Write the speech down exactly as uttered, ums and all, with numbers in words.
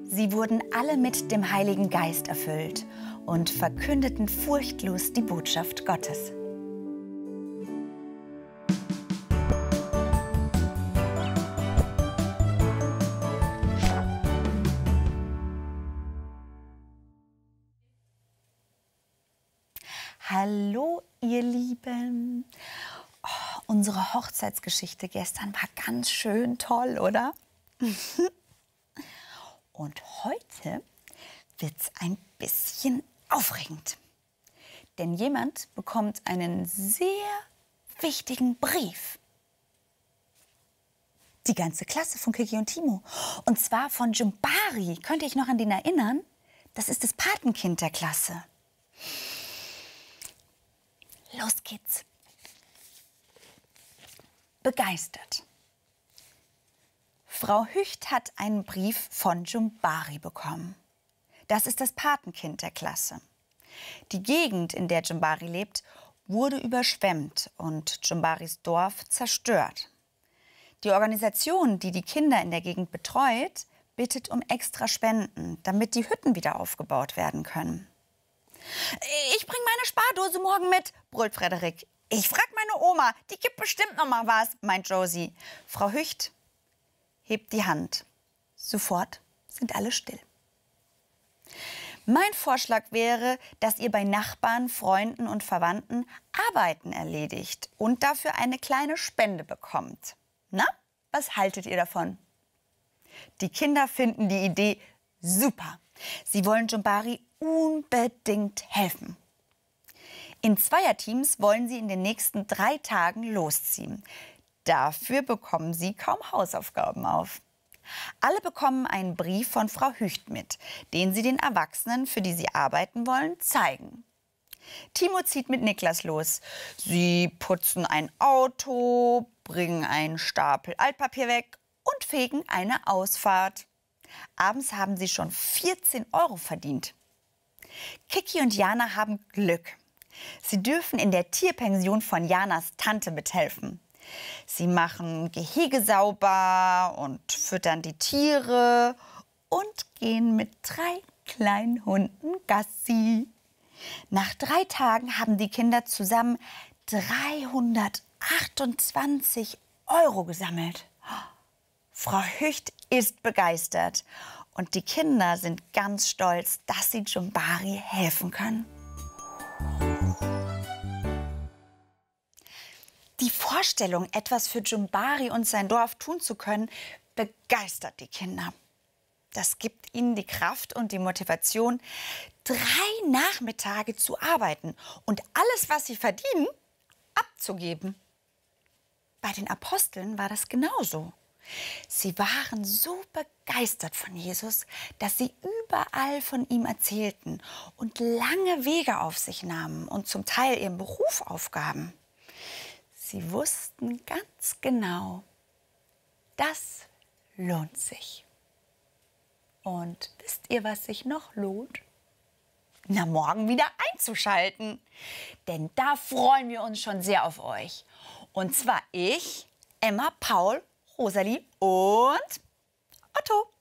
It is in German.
Sie wurden alle mit dem Heiligen Geist erfüllt und verkündeten furchtlos die Botschaft Gottes. Hallo, ihr Lieben. Oh, unsere Hochzeitsgeschichte gestern war ganz schön toll, oder? Und heute wird's ein bisschen aufregend. Denn jemand bekommt einen sehr wichtigen Brief. Die ganze Klasse von Kiki und Timo. Und zwar von Jumbari. Könnt ihr euch noch an den erinnern? Das ist das Patenkind der Klasse. Los geht's. Begeistert. Frau Hücht hat einen Brief von Jumbari bekommen. Das ist das Patenkind der Klasse. Die Gegend, in der Jumbari lebt, wurde überschwemmt und Jumbaris Dorf zerstört. Die Organisation, die die Kinder in der Gegend betreut, bittet um extra Spenden, damit die Hütten wieder aufgebaut werden können. Ich bringe meine Spardose morgen mit, brüllt Frederik. Ich frag meine Oma, die gibt bestimmt noch mal was, meint Josie. Frau Hücht hebt die Hand. Sofort sind alle still. Mein Vorschlag wäre, dass ihr bei Nachbarn, Freunden und Verwandten Arbeiten erledigt und dafür eine kleine Spende bekommt. Na, was haltet ihr davon? Die Kinder finden die Idee super. Sie wollen Jumbari unbedingt helfen. In Zweierteams wollen sie in den nächsten drei Tagen losziehen. Dafür bekommen sie kaum Hausaufgaben auf. Alle bekommen einen Brief von Frau Hücht mit, den sie den Erwachsenen, für die sie arbeiten wollen, zeigen. Timo zieht mit Niklas los. Sie putzen ein Auto, bringen einen Stapel Altpapier weg und fegen eine Ausfahrt. Abends haben sie schon vierzehn Euro verdient. Kiki und Jana haben Glück. Sie dürfen in der Tierpension von Janas Tante mithelfen. Sie machen Gehege sauber und füttern die Tiere und gehen mit drei kleinen Hunden Gassi. Nach drei Tagen haben die Kinder zusammen dreihundertachtundzwanzig Euro gesammelt. Frau Hücht ist begeistert und die Kinder sind ganz stolz, dass sie Jumbari helfen können. Die Vorstellung, etwas für Jumbari und sein Dorf tun zu können, begeistert die Kinder. Das gibt ihnen die Kraft und die Motivation, drei Nachmittage zu arbeiten und alles, was sie verdienen, abzugeben. Bei den Aposteln war das genauso. Sie waren so begeistert von Jesus, dass sie überall von ihm erzählten und lange Wege auf sich nahmen und zum Teil ihren Beruf aufgaben. Sie wussten ganz genau, das lohnt sich. Und wisst ihr, was sich noch lohnt? Na, morgen wieder einzuschalten. Denn da freuen wir uns schon sehr auf euch. Und zwar ich, Emma, Paul, Rosalie und Otto.